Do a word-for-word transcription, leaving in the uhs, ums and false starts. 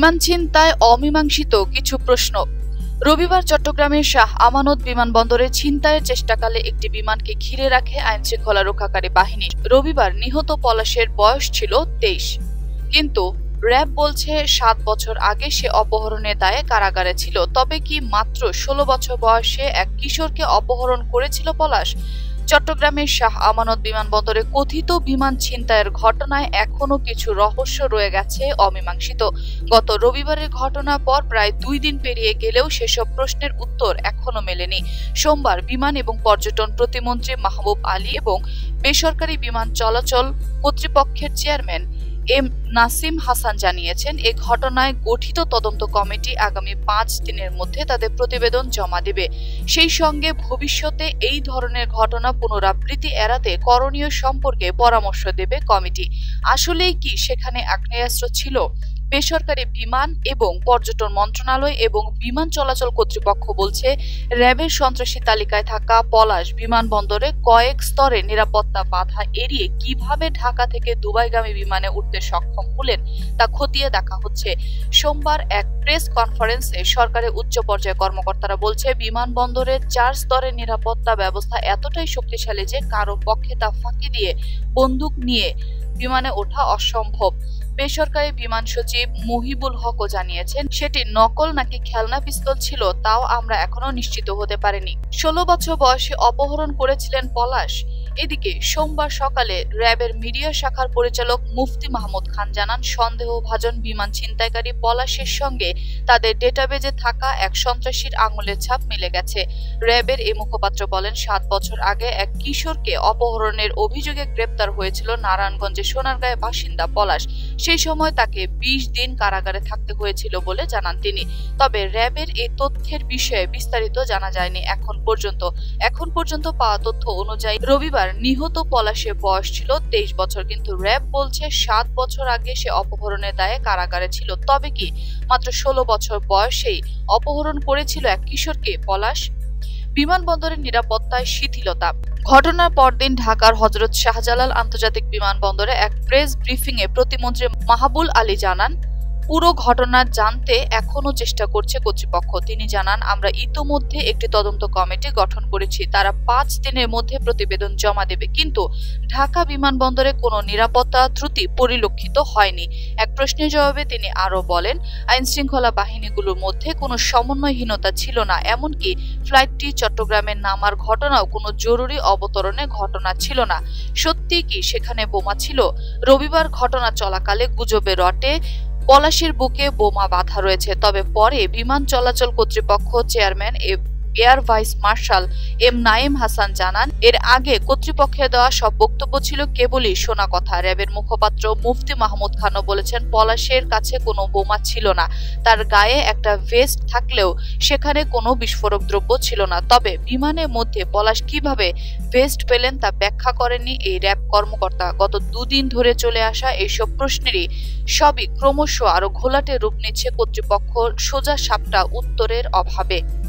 বিমান ছিনতায় অমীমাংসিত কিছু প্রশ্ন। রবিবার চট্টগ্রামের শাহ আমানত বিমানবন্দরে ছিনতাইয়ের চেষ্টাকালে একটি বিমানকে ঘিরে রাখে আইনশৃঙ্খলা রক্ষাকারী বাহিনী। রবিবার নিহত পলাশের বয়স ছিল তেইশ, কিন্তু র্যাব বলছে সাত বছর আগে সে অপহরণের দায়ে কারাগারে ছিল। তবে কি মাত্র ষোলো বছর বয়সে এক কিশোরকে অপহরণ করেছিল পলাশ? চট্টগ্রামের শাহ আমানত বিমানবন্দরে কথিত বিমান ছিনতাইয়ের ঘটনায় এখনো কিছু রহস্য রয়ে গেছে অমীমাংসিত। গত রবিবারের ঘটনার পর প্রায় দুই দিন পেরিয়ে গেলেও সেসব প্রশ্নের উত্তর এখনো মেলেনি। সোমবার বিমান এবং পর্যটন প্রতিমন্ত্রী মাহবুব আলী এবং বেসরকারি বিমান চলাচল কর্তৃপক্ষের চেয়ারম্যান এম নাসিম হাসান জানিয়েছেন, এ ঘটনায় গঠিত তদন্ত কমিটি আগামী পাঁচ দিনের মধ্যে তাদের প্রতিবেদন জমা দেবে। সেই সঙ্গে ভবিষ্যতে এই ধরনের ঘটনা পুনরাবৃত্তি এড়াতে করণীয় সম্পর্কে পরামর্শ দেবে কমিটি। আসলেই কি সেখানে আগ্নেয়াস্ত্র ছিল? বেসরকারি বিমান এবং পর্যটন মন্ত্রণালয় এবং বিমান চলাচল কর্তৃপক্ষ বলছে, র্যাবের সন্ত্রাসী তালিকায় থাকা পলাশ বিমানবন্দরে কয়েক স্তরে নিরাপত্তা বাধা এড়িয়ে কিভাবে ঢাকা থেকে দুবাইগামী বিমানে উঠতে সক্ষম হলেন তা খতিয়ে দেখা হচ্ছে। সোমবার এক প্রেস কনফারেন্সে সরকারের উচ্চ পর্যায়ের কর্মকর্তারা বলছে, বিমানবন্দরের চার স্তরের নিরাপত্তা ব্যবস্থা এতটাই শক্তিশালী যে কারো পক্ষে তা ফাঁকি দিয়ে বন্দুক নিয়ে বিমানে ওঠা অসম্ভব। বেসরকারি বিমান সচিব মহিবুল হকও জানিয়েছেন, সেটি নকল নাকি খেলনা পিস্তল ছিল তাও আমরা এখনো নিশ্চিত হতে পারিনি। ষোলো বছর বয়সে অপহরণ করেছিলেন পলাশ। এদিকে সোমবার সকালে র্যাবের মিডিয়া শাখার পরিচালক মুফতি মাহমুদ খান জানান, সন্দেহভাজন বিমান ছিনতাইকারী পলাশের সঙ্গে তাদের ডেটাবেজে থাকা এক সন্ত্রাসীর আঙুলের ছাপ মিলে গেছে। র্যাবের এই মুখপাত্র বলেন, সাত বছর আগে এক কিশোরকে অপহরণের অভিযোগে গ্রেপ্তার হয়েছিল নারায়ণগঞ্জের সোনারগাঁয়ের বাসিন্দা পলাশ। সেই সময় তাকে বিশ দিন কারাগারে থাকতে হয়েছিল বলে জানান তিনি। তবে র্যাবের এই তথ্যের বিষয়ে বিস্তারিত জানা যায়নি এখন পর্যন্ত। এখন পর্যন্ত পাওয়া তথ্য অনুযায়ী রবিবার নিহত পলাশের বয়স ছিল তেইশ বছর, কিন্তু র্যাব বলছে সাত বছর আগে সে অপহরণের দায়ে কারাগারে ছিল। তবে কি মাত্র ষোলো বছর বয়সেই অপহরণ করেছিল এক কিশোরকে পলাশ? বিমানবন্দরের নিরাপত্তায় শিথিলতা। ঘটনার পরদিন ঢাকার হযরত শাহজালাল আন্তর্জাতিক বিমানবন্দরে এক প্রেস ব্রিফিং এ প্রতিমন্ত্রী মাহবুব আলী জানান, পুরো ঘটনা জানতে এখনো চেষ্টা করছে কর্তৃপক্ষ। তিনি জানান, আমরা ইতোমধ্যে একটি তদন্ত কমিটি গঠন করেছি, তারা পাঁচ দিনের মধ্যে প্রতিবেদন জমা দেবে। কিন্তু ঢাকা বিমানবন্দরে কোনো নিরাপত্তা ত্রুটি পরিলক্ষিত হয়নি। এক প্রশ্নের জবাবে তিনি আরো বলেন, আইন শৃঙ্খলা বাহিনীগুলোর মধ্যে কোনো সমন্বয়হীনতা ছিল না, এমনকি ফ্লাইটটি চট্টগ্রামের নামার ঘটনাও কোনো জরুরি অবতরণের ঘটনা ছিল না। সত্যি কি সেখানে বোমা ছিল? রবিবার ঘটনা চলাকালে গুজবে রটে পলাশের বুকে বোমা বাঁধা রয়েছে। তবে পরে বিমান চলাচল কর্তৃপক্ষ chairman air vice marshal M Naim Hasan জানান, এর আগে কর্তৃপক্ষের দেওয়া সব বক্তব্য ছিল কেবলই শোনা কথা। র্যাবের মুখপাত্র মুফতি মাহমুদ খানও বলেছেন, পলাশের কাছে কোনো বোমা ছিল না, তার গায়ে একটা ভেস্ট থাকলেও সেখানে কোনো বিস্ফোরক দ্রব্য ছিল না। তবে বিমানের মধ্যে পলাশ কিভাবে ভেস্ট পেলেন তা ব্যাখ্যা করেননি এই র্যাব কর্মকর্তা। গত দুদিন ধরে চলে আসা এইসব প্রশ্নেরই সবই ক্রমশ আরো ঘোলাটে রূপ নিচ্ছে কর্তৃপক্ষ সোজা সাপটা উত্তরের অভাবে।